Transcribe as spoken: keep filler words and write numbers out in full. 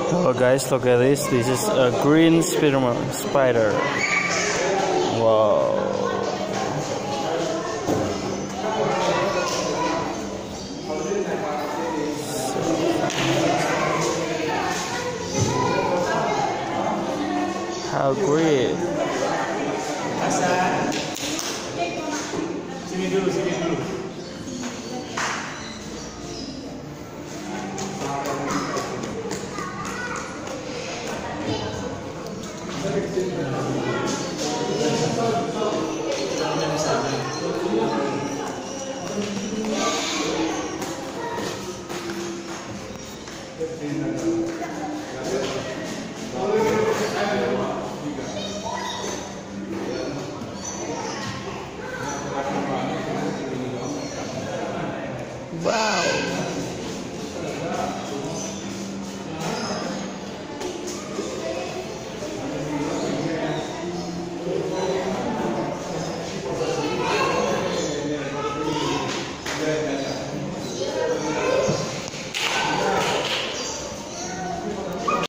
Oh guys, look at this. This is a green spider. Spider. Wow. How great. Sini dulu, sini dulu. Thank you.